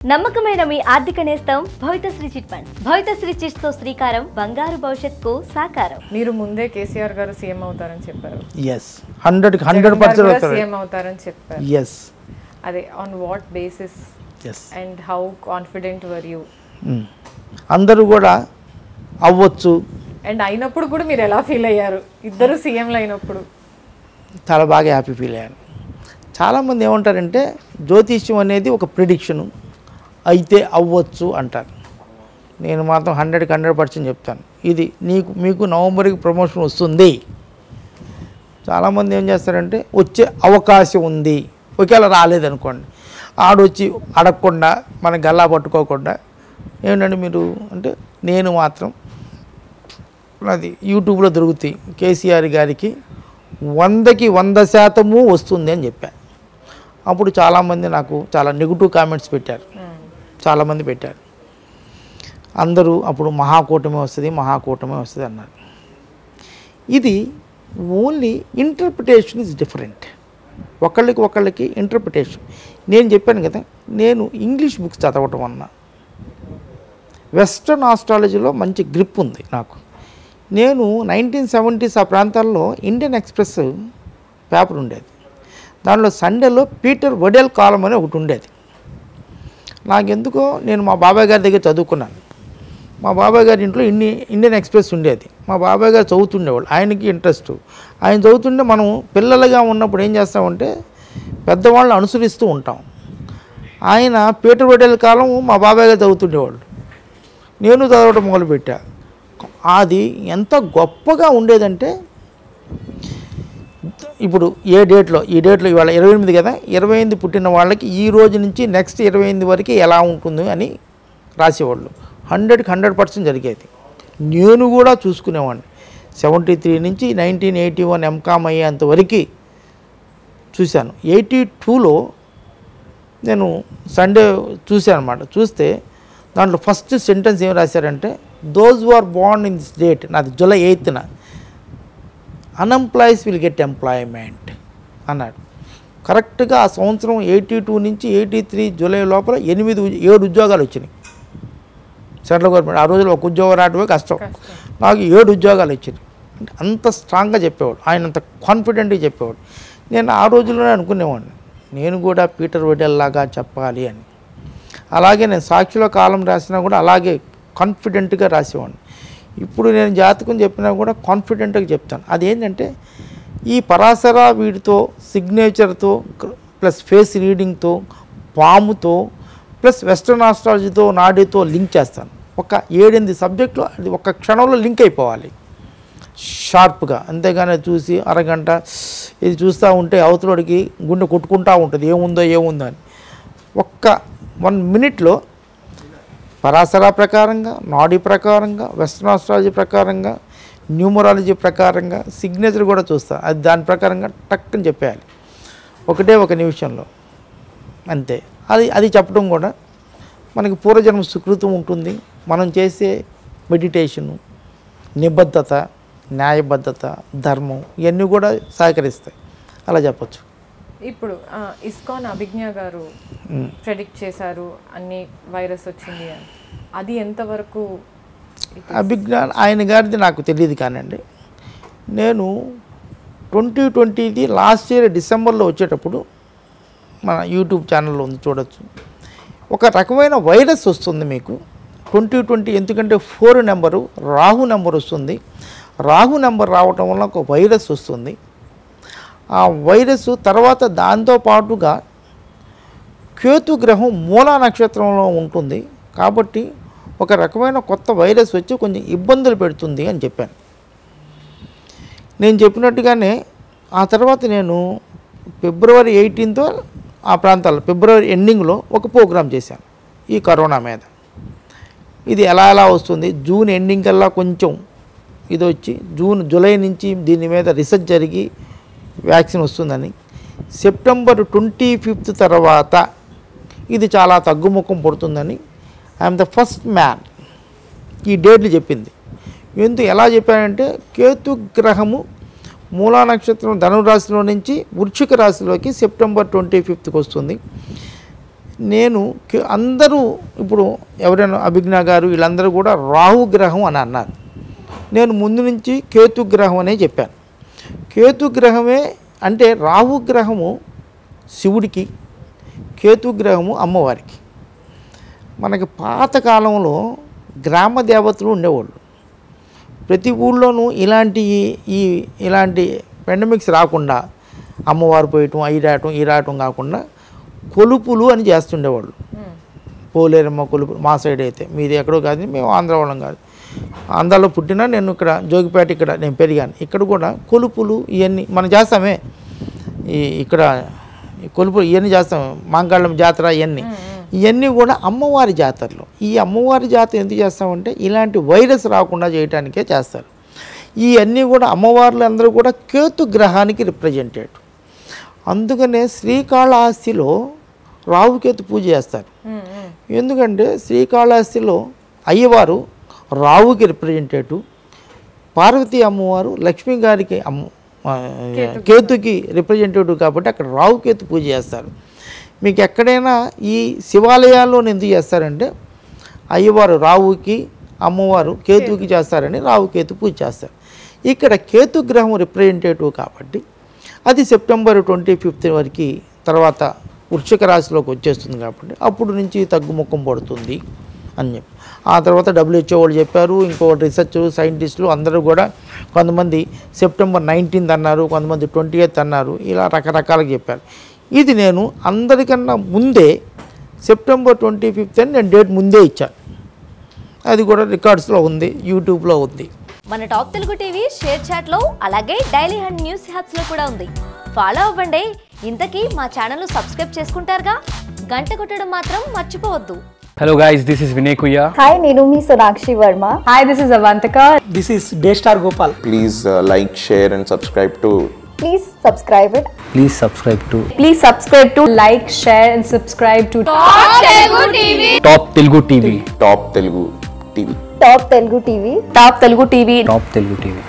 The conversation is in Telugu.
నమ్మకమైన మీ ఆర్థిక నేస్తం Bhavithasri chit funds. Bhavithasri chits తో శ్రీకారం బంగారు భవిష్యత్తుకు సాకారం. మీరు ముందే కేసీఆర్ గారు సీఎం అవుతారని చెప్పారు. yes 100% సీఎం అవుతారని చెప్పారు. yes అదే on what basis yes and how confident were you? అందరూ కూడా అవ్వచ్చు. అండ్ అయినప్పుడు కూడా మీరు ఎలా ఫీల్ అయ్యారు? ఇద్దరు సీఎంలు అయినప్పుడు చాలా బాగా హ్యాపీ ఫీల్ అయ్యాను. చాలామంది ఏమంటారంటే జ్యోతిష్యం అనేది ఒక ప్రిడిక్షను, అయితే అవ్వచ్చు అంటారు. నేను మాత్రం 100% చెప్తాను, ఇది మీకు నవంబర్కి ప్రమోషన్ వస్తుంది. చాలామంది ఏం చేస్తారంటే వచ్చే అవకాశం ఉంది, ఒకవేళ రాలేదనుకోండి ఆడొచ్చి అడగకుండా మన గల్లా పట్టుకోకుండా ఏమిటంటే మీరు అంటే నేను మాత్రం అది యూట్యూబ్లో దొరుకుతాయి కేసీఆర్ గారికి 100కి 100% వస్తుంది అని చెప్పాను. అప్పుడు చాలామంది నాకు చాలా నెగిటివ్ కామెంట్స్ పెట్టారు, చాలామంది పెట్టారు. అందరూ అప్పుడు మహాకూటమి వస్తుంది అన్నారు. ఇది ఓన్లీ ఇంటర్ప్రిటేషన్ ఈజ్ డిఫరెంట్. ఒకళ్ళకి ఇంటర్ప్రిటేషన్. నేను చెప్పాను కదా, నేను ఇంగ్లీష్ బుక్స్ చదవటం అన్నా వెస్ట్రన్ ఆస్ట్రాలజీలో మంచి గ్రిప్ ఉంది నాకు. నేను 1970s ఆ ప్రాంతాల్లో ఇండియన్ ఎక్స్ప్రెస్ పేపర్ ఉండేది. దానిలో సండేలో పీటర్ వడెల్ కాలం అని ఒకటి ఉండేది. నాకెందుకో నేను మా బాబాయ్ గారి దగ్గర చదువుకున్నాను. మా బాబాయ్ గారి ఇంట్లో ఇండియన్ ఎక్స్ప్రెస్ ఉండేది. మా బాబాయ్ గారు చదువుతుండేవాళ్ళు, ఆయనకి ఇంట్రెస్ట్. ఆయన చదువుతుంటే మనం పిల్లలుగా ఉన్నప్పుడు ఏం చేస్తామంటే పెద్దవాళ్ళని అనుసరిస్తూ ఉంటాం. ఆయన పీటర్ వడెల్ కాలం మా బాబాయ్ గారు చదువుతుండేవాళ్ళు, నేను చదవటం మొదలుపెట్టా. అది ఎంత గొప్పగా ఉండేదంటే ఇప్పుడు ఈ డేట్లో ఇవాళ 28 కదా, 28 పుట్టిన వాళ్ళకి ఈ రోజు నుంచి నెక్స్ట్ 28 వరకు ఎలా ఉంటుంది అని రాసేవాళ్ళు. 100% జరిగేది. నేను కూడా చూసుకునేవాడిని. 73 నుంచి 1981 ఎంకామ్ అయ్యేంతవరకు చూశాను. 82లో నేను సండే చూశాను అన్నమాట. చూస్తే దాంట్లో ఫస్ట్ సెంటెన్స్ ఏం రాశారంటే those who are born in this date, నాది జూలై 8న, అన్ఎంప్లాయీస్ విల్ గెట్ ఎంప్లాయ్మెంట్ అన్నాడు. కరెక్ట్గా ఆ సంవత్సరం 82 నుంచి 83 జూలై లోపల 7 ఉద్యోగాలు వచ్చినాయి సెంట్రల్ గవర్నమెంట్. ఆ రోజుల్లో ఒక ఉద్యోగం రావడమే కష్టం. నాకు 7 ఉద్యోగాలు వచ్చినాయి. అంటే అంత స్ట్రాంగ్గా చెప్పేవాడు ఆయన, అంత కాన్ఫిడెంట్గా చెప్పేవాడు. నేను ఆ రోజుల్లోనే అనుకునేవాడిని నేను కూడా పీటర్ వడెల్ లాగా చెప్పాలి అని. అలాగే నేను సాక్షిలో కాలం రాసినా కూడా అలాగే కాన్ఫిడెంట్గా రాసేవాడిని. ఇప్పుడు నేను జాతకం చెప్పినా కూడా కాన్ఫిడెంట్గా చెప్తాను. అదేంటంటే ఈ పరాశర వీటితో సిగ్నేచర్తో ప్లస్ ఫేస్ రీడింగ్తో పాముతో ప్లస్ వెస్ట్రన్ ఆస్ట్రాలజీతో నాడీతో లింక్ చేస్తాను. ఒక 7-8 సబ్జెక్టులు అది ఒక క్షణంలో లింక్ అయిపోవాలి షార్ప్గా. అంతేగాని చూసి అరగంట ఇది చూస్తూ ఉంటే అవతలడికి గుండె కొట్టుకుంటూ ఉంటుంది ఏముందో అని. ఒక్క 1 మినిట్లో పరాశర ప్రకారంగా, నాడీ ప్రకారంగా, వెస్ట్రన్ ఆస్ట్రాలజీ ప్రకారంగా, న్యూమరాలజీ ప్రకారంగా, సిగ్నేచర్ కూడా చూస్తా. అది దాని ప్రకారంగా టక్కని చెప్పేయాలి ఒక నిమిషంలో అంతే. అది చెప్పడం కూడా మనకి పూర్వజన్మ సుకృతం ఉంటుంది. మనం చేసే మెడిటేషను, నిబద్ధత, న్యాయబద్ధత, ధర్మం ఇవన్నీ కూడా సహకరిస్తాయి. అలా చెప్పచ్చు. ఇప్పుడు ఇస్కాన్ అభిజ్ఞ గారు ప్రెడిక్ట్ చేశారు అన్ని వైరస్ వచ్చింది అని, అది ఎంతవరకు? అభిజ్ఞ ఆయన గారిది నాకు తెలియదు కానండి. నేను 2020 లాస్ట్ ఇయర్ డిసెంబర్లో వచ్చేటప్పుడు మన యూట్యూబ్ ఛానల్లో ఉంది, చూడొచ్చు. ఒక రకమైన వైరస్ వస్తుంది మీకు 2020. ఎందుకంటే 4 నెంబరు రాహు నెంబర్ వస్తుంది. రాహు నెంబర్ రావటం వల్ల ఒక వైరస్ వస్తుంది. ఆ వైరస్ తర్వాత దాంతో పాటుగా కేతు గ్రహం మూలా నక్షత్రంలో ఉంటుంది. కాబట్టి ఒక రకమైన కొత్త వైరస్ వచ్చి కొంచెం ఇబ్బందులు పెడుతుంది అని చెప్పాను. నేను చెప్పినట్టుగానే ఆ తర్వాత నేను ఫిబ్రవరి 18th ఆ ప్రాంతాల్లో ఫిబ్రవరి ఎండింగ్లో ఒక ప్రోగ్రాం చేశాను ఈ కరోనా మీద. ఇది ఎలా వస్తుంది, జూన్ ఎండింగ్ కల్లా కొంచెం ఇది వచ్చి జూలై నుంచి దీని మీద రీసెర్చ్ జరిగి వ్యాక్సిన్ వస్తుందని, సెప్టెంబర్ 25th తర్వాత ఇది చాలా తగ్గుముఖం పడుతుందని ఐఎమ్ ద ఫస్ట్ మ్యాన్ ఈ డేట్లు చెప్పింది. ఎలా చెప్పానంటే కేతు గ్రహము మూలా నక్షత్రం ధనురాశిలో నుంచి వృశ్చిక రాశిలోకి సెప్టెంబర్ 25th వస్తుంది. నేను అందరూ ఇప్పుడు ఎవరైనా అభిజ్ఞ గారు వీళ్ళందరూ కూడా రాహు గ్రహం అని అన్నారు. నేను ముందు నుంచి కేతు గ్రహం అనే చెప్పాను. కేతు గ్రహమే అంటే రాహు గ్రహము శివుడికి, కేతు గ్రహము అమ్మవారికి. మనకి పాతకాలంలో గ్రామ దేవతలు ఉండేవాళ్ళు. ప్రతి ఊళ్ళోనూ ఇలాంటి పెండమిక్స్ రాకుండా అమ్మవారు పోయటం ఈ రావటం కాకుండా కొలుపులు అని చేస్తుండేవాళ్ళు. పోలేరమ్మ కొలుపులు మా సైడ్ అయితే, మీది ఎక్కడో కాదు, మేము ఆంధ్ర వాళ్ళం కాదు. ఆంధ్రాలో పుట్టినా నేను ఇక్కడ జోగిపేట ఇక్కడ నేను పెరిగాను. ఇక్కడ కూడా కొలుపులు ఇవన్నీ మనం చేస్తామే. ఇక్కడ కొలుపులు ఇవన్నీ చేస్తాం, మాంగాళ్ళం జాతర ఇవన్నీ కూడా అమ్మవారి జాతరలు. ఈ అమ్మవారి జాతర ఎందుకు చేస్తామంటే ఇలాంటి వైరస్ రాకుండా చేయడానికే చేస్తారు. ఇవన్నీ కూడా అమ్మవార్లు అందరూ కూడా కేతు గ్రహానికి రిప్రజెంటేటివ్. అందుకనే శ్రీకాళహస్తిలో రావుకేతు పూజ చేస్తారు. ఎందుకంటే శ్రీకాళహస్తిలో అయ్యవారు రావుకి రిప్రజెంటేటివ్, పార్వతీ అమ్మవారు లక్ష్మీ గారికి కేతుకి రిప్రజెంటేటివ్ కాబట్టి అక్కడ రావుకేతు పూజ చేస్తారు. మీకు ఎక్కడైనా ఈ శివాలయాల్లో ఎందుకు చేస్తారంటే అయ్యవారు రావుకి, అమ్మవారు కేతుకి చేస్తారని రావుకేతు పూజ చేస్తారు. ఇక్కడ కేతు గ్రహం రిప్రజెంటేటివ్ కాబట్టి అది సెప్టెంబర్ 25 వరకు తర్వాత వృశ్చిక రాశిలోకి వచ్చేస్తుంది కాబట్టి అప్పుడు నుంచి తగ్గుముఖం పడుతుంది అని చెప్పి ఆ తర్వాత WHO వాళ్ళు చెప్పారు. ఇంకోటి రీసెర్చ్ సైంటిస్టులు అందరూ కూడా కొంతమంది సెప్టెంబర్ 19 అన్నారు, కొంతమంది 28 అన్నారు, ఇలా రకరకాలుగా చెప్పారు. ఇది నేను అందరికన్నా ముందే సెప్టెంబర్ 25 అని నేను డేట్ ముందే ఇచ్చాను. అది కూడా రికార్డ్స్లో ఉంది, యూట్యూబ్లో ఉంది. మన టాప్ తెలుగు టీవీ షేర్ చాట్లో అలాగే డైలీ హండ్ న్యూస్ హ్యాప్స్లో కూడా ఉంది. ఫాలో అవ్వండి. ఇంతకీ మా ఛానల్ను సబ్స్క్రైబ్ చేసుకుంటారుగా, గంట కొట్టడం మాత్రం మర్చిపోవద్దు. Hello guys, this is Vinay Kuya. Hi, నేను మీ Sonakshi Varma. Hi, this is Avantika. This is Daystar Gopal. Please like, share and subscribe to Please subscribe it. Please subscribe to Please subscribe to like, share and subscribe to Top Telugu TV. Top Telugu TV. Top Telugu TV. Top Telugu TV. Top Telugu TV.